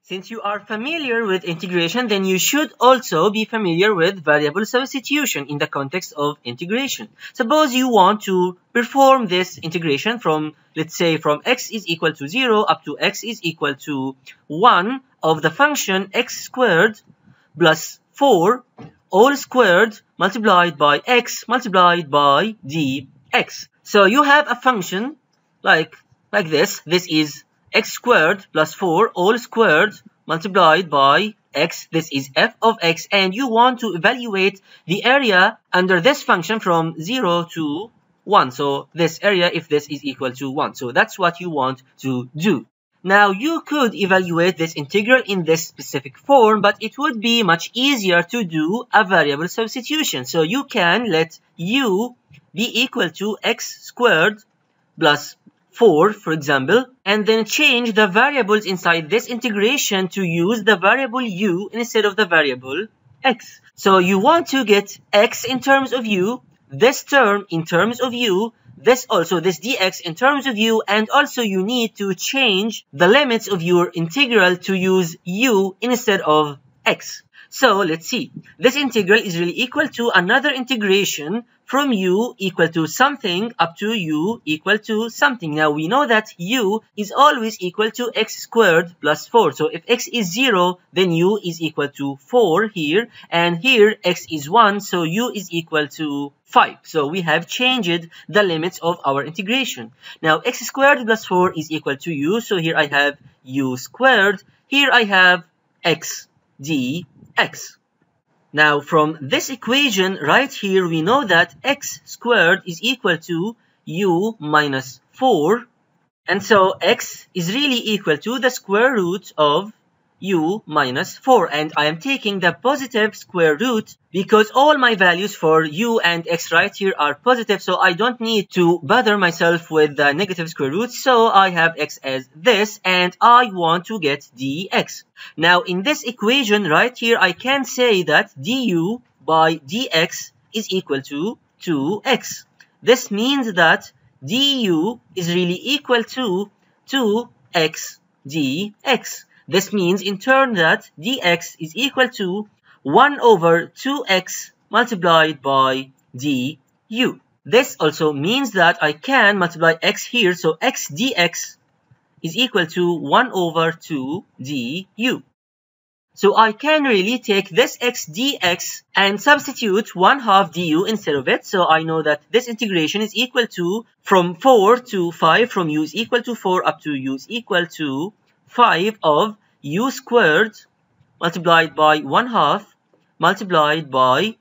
Since you are familiar with integration, then you should also be familiar with variable substitution in the context of integration. Suppose you want to perform this integration from, let's say, from x is equal to 0 up to x is equal to 1 of the function x squared plus 4 all squared multiplied by x multiplied by dx. So you have a function like this. This is x squared plus 4 all squared multiplied by x. This is f of x, and you want to evaluate the area under this function from 0 to 1. So this area, if this is equal to 1. So that's what you want to do. Now you could evaluate this integral in this specific form, but it would be much easier to do a variable substitution. So you can let u be equal to x squared plus 4, for example, and then change the variables inside this integration to use the variable u instead of the variable x. So you want to get x in terms of u, this term in terms of u, this dx in terms of u, and also you need to change the limits of your integral to use u instead of x. So let's see. This integral is really equal to another integration from u equal to something up to u equal to something. Now we know that u is always equal to x squared plus 4. So if x is 0, then u is equal to 4 here. And here x is 1, so u is equal to 5. So we have changed the limits of our integration. Now x squared plus 4 is equal to u. So here I have u squared. Here I have x dx. Now from this equation right here, we know that x squared is equal to u minus 4. And so x is really equal to the square root of u minus 4. And I am taking the positive square root because all my values for u and x right here are positive. So I don't need to bother myself with the negative square root. So I have x as this, and I want to get dx. Now in this equation right here, I can say that du by dx is equal to 2x. This means that du is really equal to 2x dx. This means in turn that dx is equal to 1 over 2x multiplied by du. This also means that I can multiply x here, so x dx is equal to 1 over 2 du. So I can really take this x dx and substitute 1/2 du instead of it. So I know that this integration is equal to from 4 to 5, from u is equal to 4 up to u is equal to 5 of u squared multiplied by 1/2 multiplied by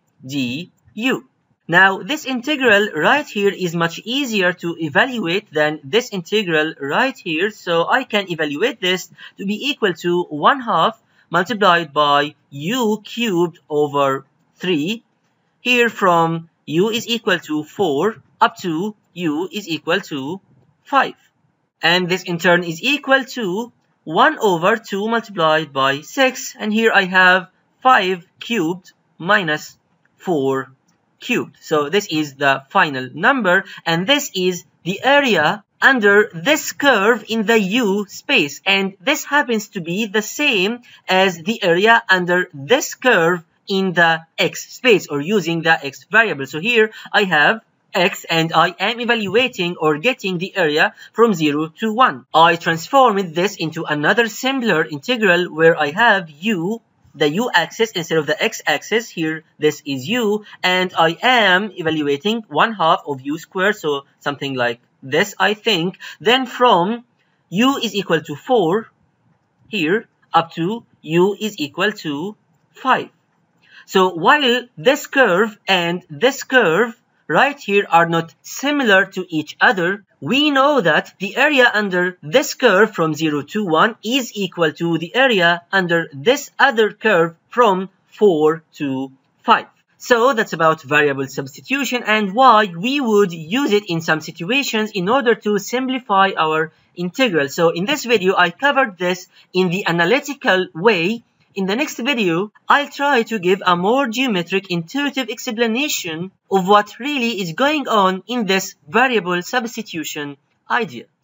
du. Now this integral right here is much easier to evaluate than this integral right here. So I can evaluate this to be equal to 1/2 multiplied by u cubed over 3. Here from u is equal to 4 up to u is equal to 5. And this in turn is equal to 1 over 2 multiplied by 6. And here I have 5 cubed minus 4 cubed. So this is the final number. And this is the area under this curve in the u space. And this happens to be the same as the area under this curve in the x space, or using the x variable. So here I have x, and I am evaluating or getting the area from 0 to 1. I transformed this into another similar integral where I have u, the u-axis instead of the x-axis. Here this is u, and I am evaluating 1/2 of u squared, so something like this, I think. Then from u is equal to 4 here up to u is equal to 5. So while this curve and this curve right here are not similar to each other, we know that the area under this curve from 0 to 1 is equal to the area under this other curve from 4 to 5. So that's about variable substitution and why we would use it in some situations in order to simplify our integral. So in this video, I covered this in the analytical way. In the next video, I'll try to give a more geometric, intuitive explanation of what really is going on in this variable substitution idea.